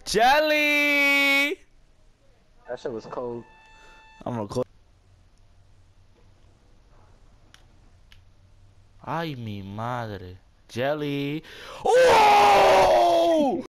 Jelly! That shit was cold. I'm recording. Ay, mi madre. Jelly. Oh!